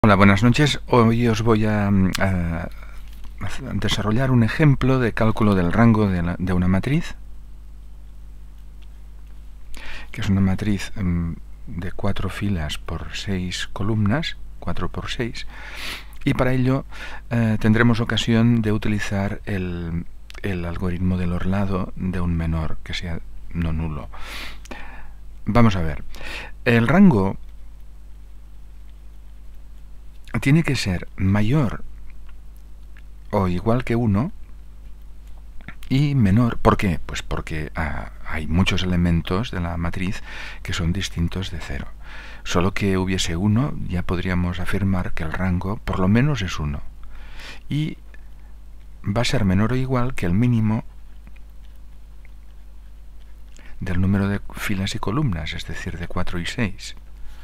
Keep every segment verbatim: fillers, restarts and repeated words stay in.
Hola, buenas noches. Hoy os voy a, a desarrollar un ejemplo de cálculo del rango de, la, de una matriz, que es una matriz um, de cuatro filas por seis columnas, cuatro por seis, y para ello eh, tendremos ocasión de utilizar el, el algoritmo del orlado de un menor que sea no nulo. Vamos a ver. El rango tiene que ser mayor o igual que uno y menor. ¿Por qué? Pues porque ah, hay muchos elementos de la matriz que son distintos de cero. Solo que hubiese uno, ya podríamos afirmar que el rango por lo menos es uno. Y va a ser menor o igual que el mínimo del número de filas y columnas, es decir, de cuatro y seis.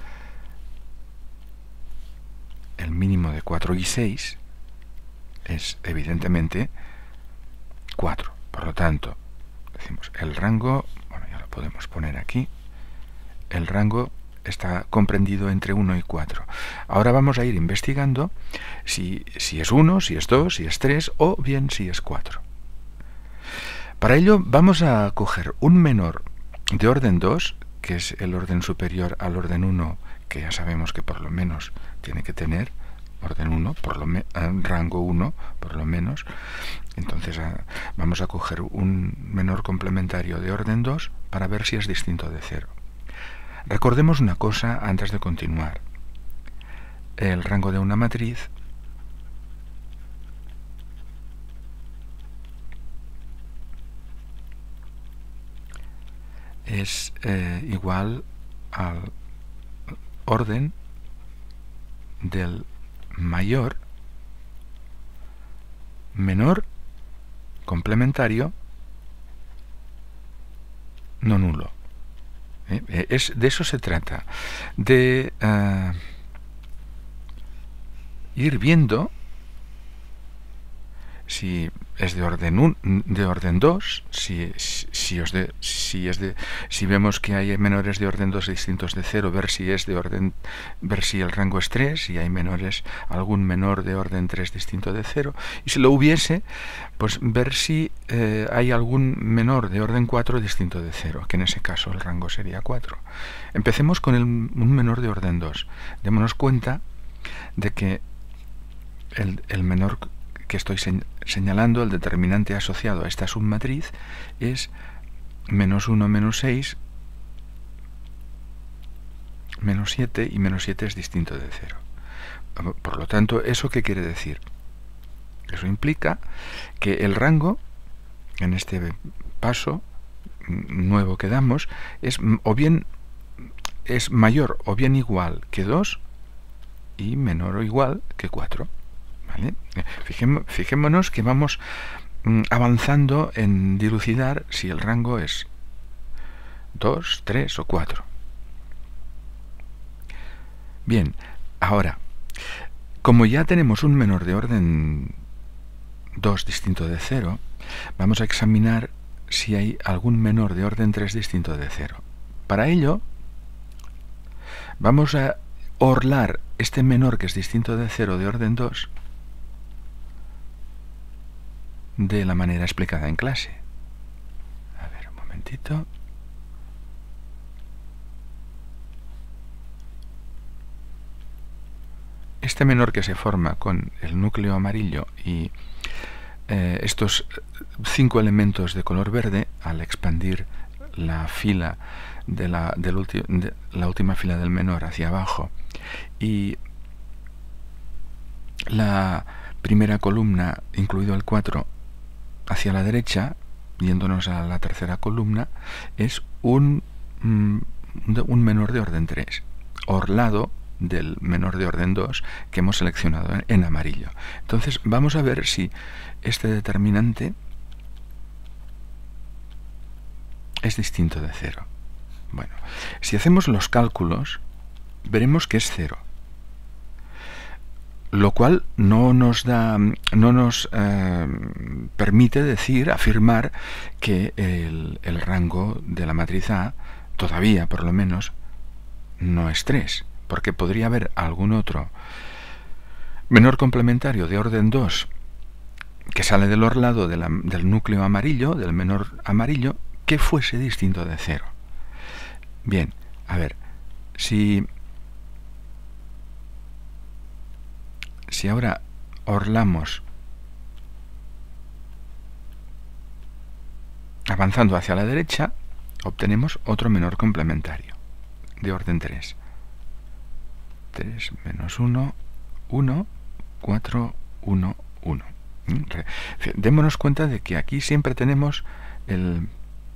El mínimo de cuatro y seis es evidentemente cuatro. Por lo tanto, decimos el rango, bueno, ya lo podemos poner aquí, el rango está comprendido entre uno y cuatro. Ahora vamos a ir investigando si, si es uno, si es dos, si es tres o bien si es cuatro. Para ello vamos a coger un menor de orden dos, que es el orden superior al orden uno, que ya sabemos que por lo menos tiene que tener orden uno, por lo me, rango uno, por lo menos. Entonces a, vamos a coger un menor complementario de orden dos para ver si es distinto de cero. Recordemos una cosa antes de continuar. El rango de una matriz es eh, igual al orden del mayor menor complementario no nulo. ¿Eh? Es, de eso se trata, de uh, ir viendo si es de orden un, de orden dos, si, si, si, os de, si es de si vemos que hay menores de orden dos distintos de cero, ver si es de orden ver si el rango es tres, si hay menores algún menor de orden tres distinto de cero, y si lo hubiese, pues ver si eh, hay algún menor de orden cuatro distinto de cero, que en ese caso el rango sería cuatro. Empecemos con el, un menor de orden dos. Démonos cuenta de que el, el menor que estoy señalando, el determinante asociado a esta submatriz, es menos uno, menos seis, menos siete, y menos siete es distinto de cero. Por lo tanto, ¿eso qué quiere decir? Eso implica que el rango, en este paso nuevo que damos, es o bien es mayor o bien igual que dos y menor o igual que cuatro. ¿Vale? Fijémonos que vamos mm, avanzando en dilucidar si el rango es dos, tres o cuatro. Bien, ahora, como ya tenemos un menor de orden dos distinto de cero, vamos a examinar si hay algún menor de orden tres distinto de cero. Para ello, vamos a orlar este menor que es distinto de cero de orden dos de la manera explicada en clase. A ver, un momentito. Este menor que se forma con el núcleo amarillo y eh, estos cinco elementos de color verde, al expandir la fila de la, del de la última fila del menor hacia abajo y la primera columna, incluido el cuatro, hacia la derecha, yéndonos a la tercera columna, es un, un menor de orden tres, orlado del menor de orden dos que hemos seleccionado en, en amarillo. Entonces vamos a ver si este determinante es distinto de cero. Bueno, si hacemos los cálculos, veremos que es cero. Lo cual no nos da, no nos eh, permite decir, afirmar que el, el rango de la matriz A, todavía por lo menos, no es tres, porque podría haber algún otro menor complementario de orden dos que sale del orlado de la, del núcleo amarillo, del menor amarillo, que fuese distinto de cero. Bien, a ver, si, si ahora orlamos avanzando hacia la derecha, obtenemos otro menor complementario de orden tres. tres menos uno, uno, cuatro, uno, uno. Démonos cuenta de que aquí siempre tenemos el,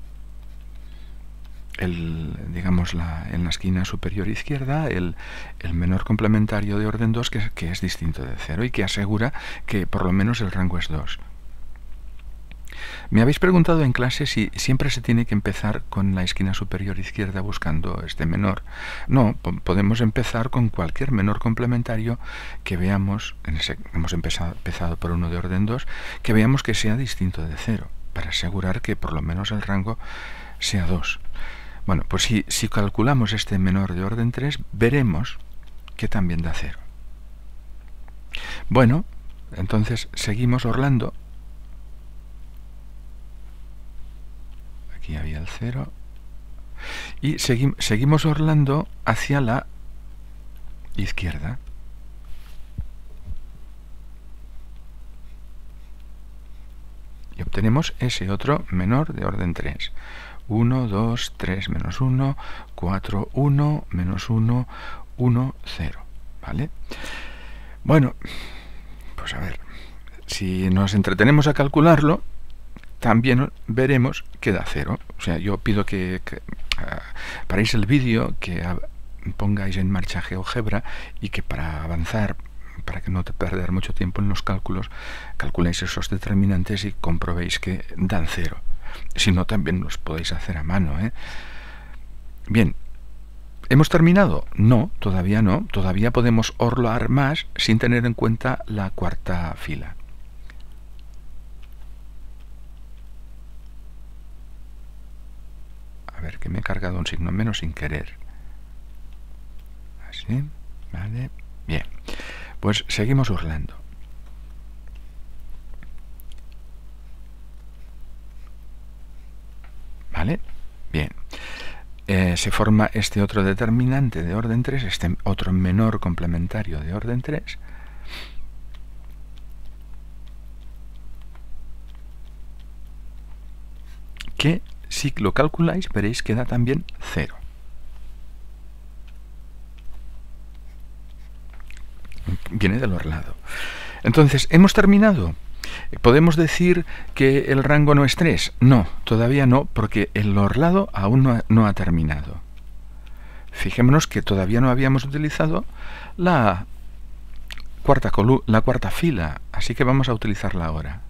el digamos, la, en la esquina superior izquierda, el, el menor complementario de orden dos que, que es distinto de cero y que asegura que por lo menos el rango es dos. Me habéis preguntado en clase si siempre se tiene que empezar con la esquina superior izquierda buscando este menor. No, podemos empezar con cualquier menor complementario que veamos, en ese, hemos empezado, empezado por uno de orden dos, que veamos que sea distinto de cero, para asegurar que por lo menos el rango sea dos. Bueno, pues si, si calculamos este menor de orden tres, veremos que también da cero. Bueno, entonces seguimos orlando. Aquí había el cero. Y segui seguimos orlando hacia la izquierda. Y obtenemos ese otro menor de orden tres. uno, dos, tres menos uno, cuatro, uno, menos uno, uno, cero. ¿Vale? Bueno, pues a ver, si nos entretenemos a calcularlo, también veremos que da cero. O sea, yo pido que, que uh, paréis el vídeo, que uh, pongáis en marcha GeoGebra y que para avanzar, para que no te perder mucho tiempo en los cálculos, calculéis esos determinantes y comprobéis que dan cero. Si no, también los podéis hacer a mano, ¿eh? Bien, ¿hemos terminado? No, todavía no. Todavía podemos orlar más sin tener en cuenta la cuarta fila. A ver, que me he cargado un signo menos sin querer. Así, vale, bien. Pues seguimos orlando. ¿Vale? Bien. Eh, se forma este otro determinante de orden tres, este otro menor complementario de orden tres. Que si lo calculáis veréis que da también cero. Viene del orlado. Entonces, ¿hemos terminado? ¿Podemos decir que el rango no es tres? No, todavía no, porque el orlado aún no ha, no ha terminado. Fijémonos que todavía no habíamos utilizado la cuarta, la cuarta fila, así que vamos a utilizarla ahora.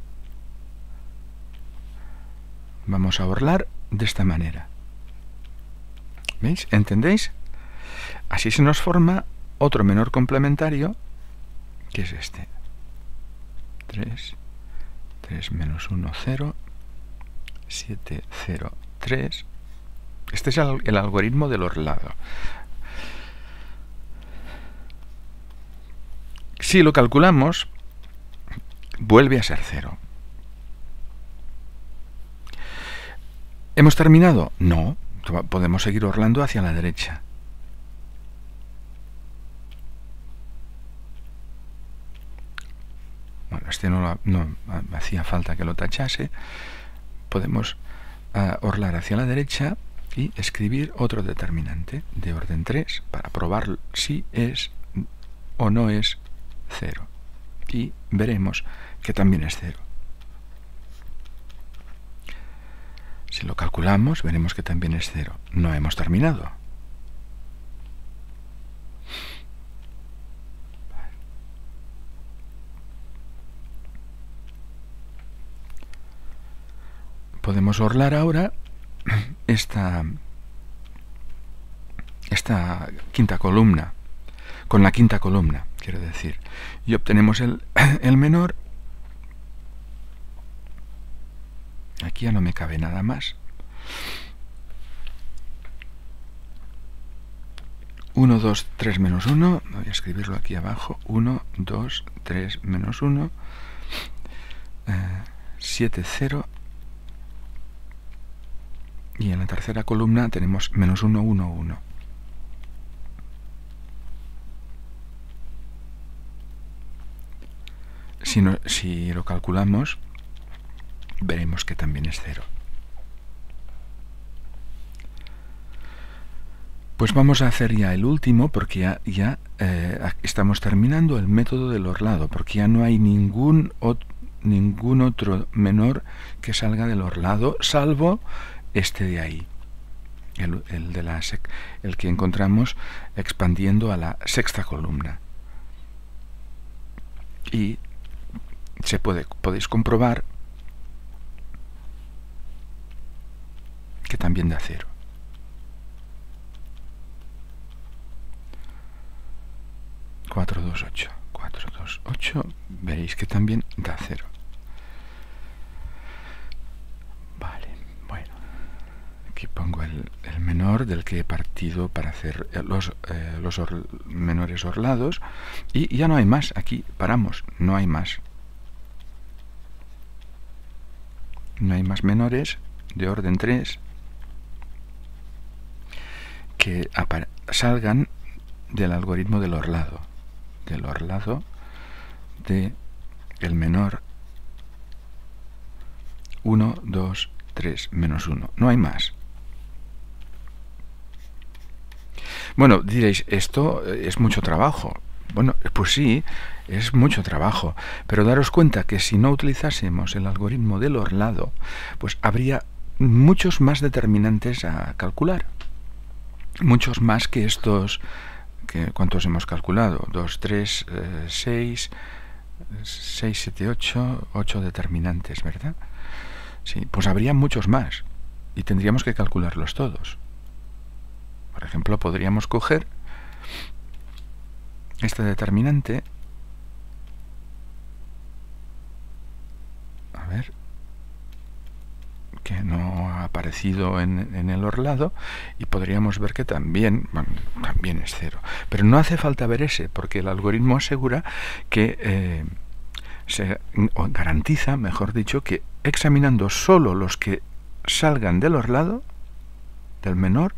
Vamos a orlar de esta manera. ¿Veis? ¿Entendéis? Así se nos forma otro menor complementario, que es este. tres, tres menos uno, cero, siete, cero, tres. Este es el, el algoritmo del orlado. Si lo calculamos, vuelve a ser cero. ¿Hemos terminado? No, podemos seguir orlando hacia la derecha. Bueno, este no, no hacía falta que lo tachase. Podemos uh, orlar hacia la derecha y escribir otro determinante de orden tres para probar si es o no es cero. Y veremos que también es cero. Si lo calculamos, veremos que también es cero. No hemos terminado. Podemos orlar ahora esta, esta quinta columna, con la quinta columna, quiero decir. Y obtenemos el, el menor. Aquí ya no me cabe nada más. uno, dos, tres menos uno, voy a escribirlo aquí abajo, uno, dos, tres menos uno, eh, siete, cero, y en la tercera columna tenemos menos uno, uno, uno. Si, no, si lo calculamos, veremos que también es cero. Pues vamos a hacer ya el último, porque ya, ya eh, estamos terminando el método del orlado, porque ya no hay ningún, ot ningún otro menor que salga del orlado, salvo este de ahí, el, el, de la sec el que encontramos expandiendo a la sexta columna. Y se puede, podéis comprobar que también da cero. cuatro, dos, ocho. cuatro, dos, ocho. Veréis que también da cero. Vale, bueno. Aquí pongo el, el menor del que he partido para hacer los, eh, los or, menores orlados. Y ya no hay más. Aquí paramos. No hay más. No hay más menores de orden tres que salgan del algoritmo del orlado. Del orlado de el menor uno, dos, tres, menos uno. No hay más. Bueno, diréis, esto es mucho trabajo. Bueno, pues sí, es mucho trabajo, pero daros cuenta que si no utilizásemos el algoritmo del orlado, pues habría muchos más determinantes a calcular. Muchos más que estos, que, ¿cuántos hemos calculado? dos, tres, seis, seis, siete, ocho, ocho determinantes, ¿verdad? Sí, pues habría muchos más y tendríamos que calcularlos todos. Por ejemplo, podríamos coger este determinante, a ver, que no ha aparecido en, en el orlado, y podríamos ver que también, bueno, también es cero. Pero no hace falta ver ese, porque el algoritmo asegura que eh, se o garantiza, mejor dicho, que examinando solo los que salgan del orlado, del menor,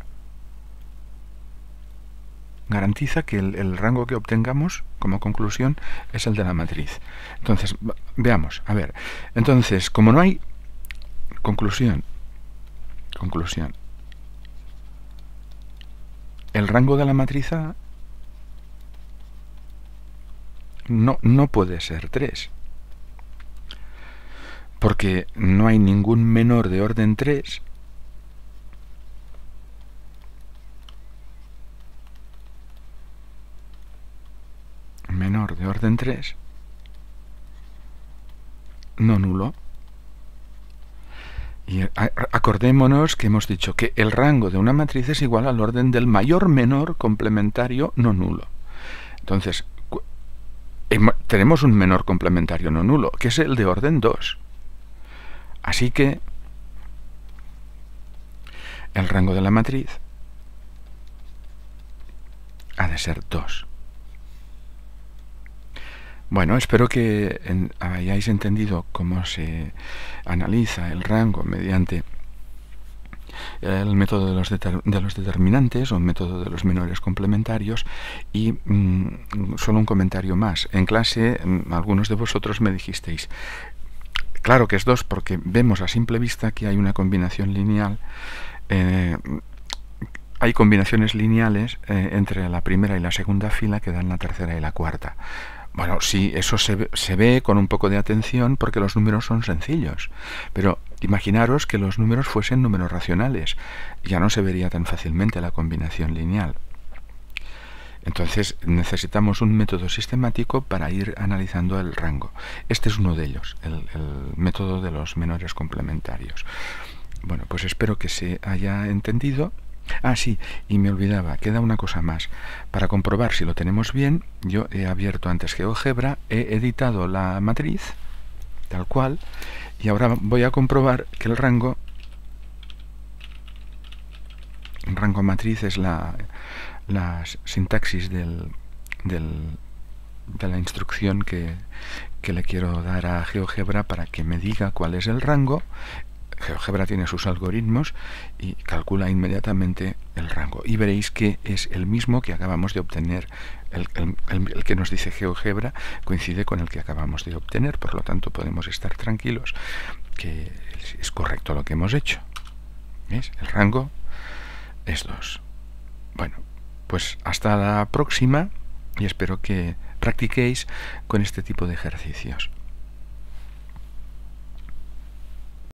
garantiza que el, el rango que obtengamos como conclusión es el de la matriz. Entonces, veamos, a ver, entonces, como no hay conclusión, conclusión, el rango de la matriz A no, no puede ser tres, porque no hay ningún menor de orden tres menor de orden tres no nulo. Y acordémonos que hemos dicho que el rango de una matriz es igual al orden del mayor menor complementario no nulo. Entonces, tenemos un menor complementario no nulo, que es el de orden dos. Así que el rango de la matriz ha de ser dos. Bueno, espero que en, hayáis entendido cómo se analiza el rango mediante el método de los, de los determinantes o el método de los menores complementarios. Y mmm, solo un comentario más. En clase, mmm, algunos de vosotros me dijisteis, claro que es dos porque vemos a simple vista que hay una combinación lineal. Eh, hay combinaciones lineales eh, entre la primera y la segunda fila que dan la tercera y la cuarta. Bueno, sí, eso se, se ve con un poco de atención porque los números son sencillos, pero imaginaros que los números fuesen números racionales, ya no se vería tan fácilmente la combinación lineal. Entonces necesitamos un método sistemático para ir analizando el rango. Este es uno de ellos, el, el método de los menores complementarios. Bueno, pues espero que se haya entendido. Ah, sí, y me olvidaba, queda una cosa más. Para comprobar si lo tenemos bien, yo he abierto antes GeoGebra, he editado la matriz, tal cual, y ahora voy a comprobar que el rango, el rango matriz es la, la sintaxis del, del, de la instrucción que, que le quiero dar a GeoGebra para que me diga cuál es el rango. GeoGebra tiene sus algoritmos y calcula inmediatamente el rango. Y veréis que es el mismo que acabamos de obtener. El, el, el, el que nos dice GeoGebra coincide con el que acabamos de obtener. Por lo tanto, podemos estar tranquilos que es correcto lo que hemos hecho. ¿Ves? El rango es dos. Bueno, pues hasta la próxima y espero que practiquéis con este tipo de ejercicios.